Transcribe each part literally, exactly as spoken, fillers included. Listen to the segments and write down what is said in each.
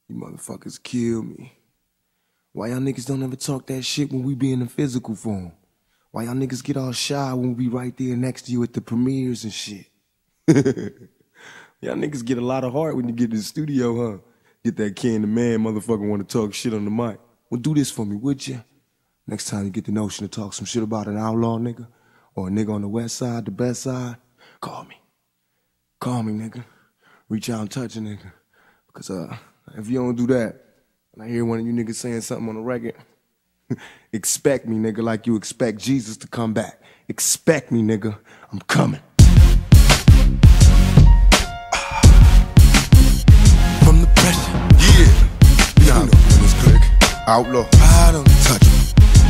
You motherfuckers kill me. Why y'all niggas don't ever talk that shit when we be in the physical form? Why y'all niggas get all shy when we be right there next to you at the premieres and shit? Y'all niggas get a lot of heart when you get to the studio, huh? Get that Ken the Man motherfucker want to talk shit on the mic. Well, do this for me, would you? Next time you get the notion to talk some shit about an outlaw nigga or a nigga on the west side, the best side, call me. Call me, nigga. Reach out and touch a nigga. Because uh, if you don't do that, and I hear one of you niggas saying something on the record, expect me, nigga, like you expect Jesus to come back. Expect me, nigga. I'm coming. From the pressure, yeah. Nah, you know this click. Outlaw, I don't touch me.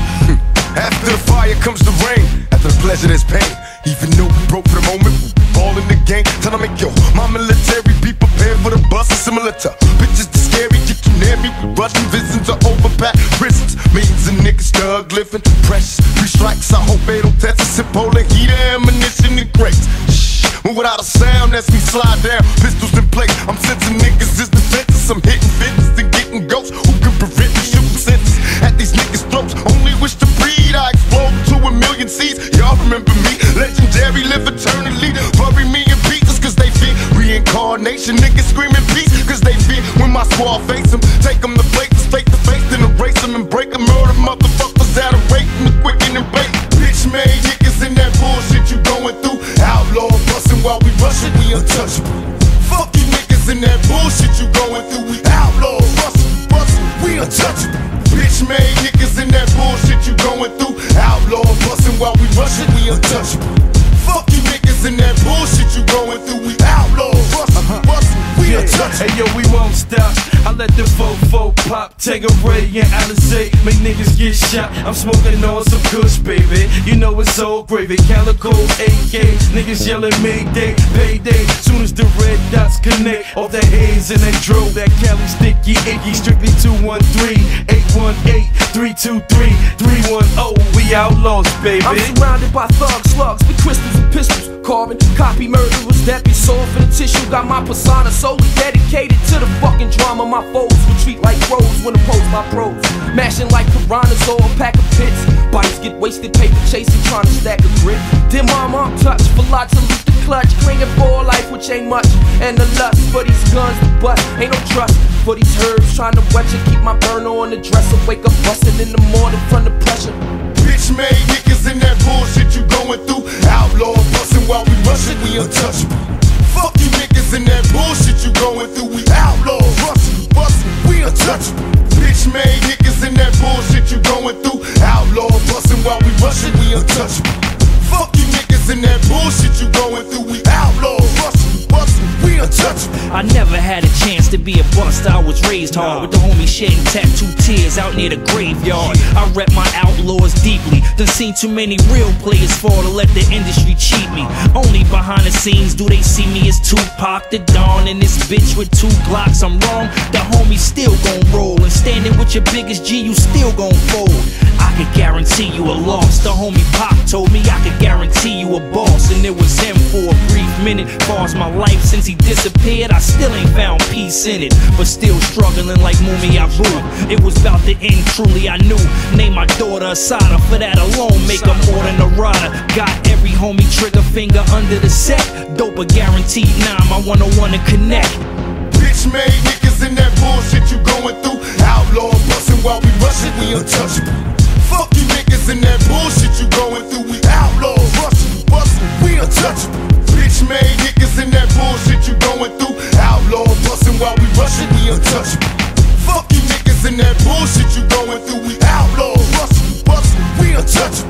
After the fire comes the rain. After the pleasure there's pain. Even though we broke for the moment, we ball in the game. Tell them, make yo, my military be prepared for the bus. Similar to bitches the scary, get you near me. We rushing visions of overpacked prisons. Millions of niggas thug living precious. Three strikes, I hope they don't test us. Sip polar heater, ammunition and crates. Shh, well, without a sound as we slide down, pistols in place. I'm sensing niggas is defenses. I'm hitting fences and getting ghosts. Who can prevent me shooting sentences at these niggas' throats? Only wish to breed, I explode to a million seeds. Y'all remember me, legendary, live eternally. Bury me in pieces cause they fear reincarnation. Niggas screaming peace cause they fear when my squad face them. Take them to places, face to face, then erase them and break them. Murder motherfuckers out of rape and the quicken and bait. Bitch made niggas in that bullshit you going through. Outlaw bustin' while we rushin', we untouchable. Fuck you niggas in that bullshit you going through. We outlaw bustin', bustin', we untouchable. Bitch made niggas in that bullshit you going through. Outlaw bustin' while we rushin', we untouchable. Fuck you niggas in that bullshit you going through. We outlaw bustin', bustin', we untouchable. Hey yo, we won't stop. I let the fofo pop, take a ray and Alizé, make niggas get shot. I'm smoking on some kush, baby. You know it's all gravy. Calico, A K, niggas yelling Mayday, payday. Soon as the red dots connect, all that haze and that drove, that Cali sticky, icky, strictly two one three, eight one eight, three two three, three one zero. We outlaws, baby. I'm surrounded by thug slugs with crystals and pistols. Carbon, copy murderers that be soft in the tissue. Got my persona solely dedicated to the fucking drama. My foes retreat like crows when opposed by pros. Mashing like piranhas or a pack of pits. Bodies get wasted, paper chasing, trying to stack a grip. Then mama I'm touched for lots of loot to clutch. Clinging for life, which ain't much. And the lust for these guns to bust. Ain't no trust for these herbs. Trying to wet you, keep my burner on the dresser. Wake up bustin' in the morning from the pressure. Bitch made niggas in that bullshit you going through. Outlaw bustin' while we rushin', we untouchable. Fuck you niggas in that bullshit you going through. We outlaw rustin', bustin', we untouchable. Bitch made niggas in that bullshit you going through. Outlaw bustin' while we rushin', we untouchable. Fuck you niggas in that bullshit you going through. We outlaw rustin', bustin', we untouchable. I never had a chance to be a bust. I was raised hard with the homies shedding tattoo tears out near the graveyard. I rep my outlaws deeply. Done seen too many real players fall to let the industry cheat me. Only behind the scenes do they see me as Tupac, the Don, and this bitch with two Glocks. I'm wrong, the homies still gon' roll. And standing with your biggest G, you still gon' fold. I could guarantee you a loss. The homie Pop told me I could guarantee you a boss. And it was him for a brief minute. Far as my life since he disappeared, I still ain't found peace in it. But still struggling like Mumi Abu. It was about to end, truly I knew. Name my daughter Asada, for that alone make her more than a rider. Got every homie trigger finger under the set. Dope a guaranteed nine, I wanna wanna connect. Bitch made niggas in that bullshit you going through. Outlaw bustin' while we rushin', we untouchable. Fuck you niggas in that bullshit you going through. We outlaw rustin', bustin', we untouchable. Bitch made niggas in that bullshit you going through. Outlaw bustin' while we rushin', we untouchable. Fuck you niggas in that bullshit you going through. We outlaw rustin', bustin', we untouchable.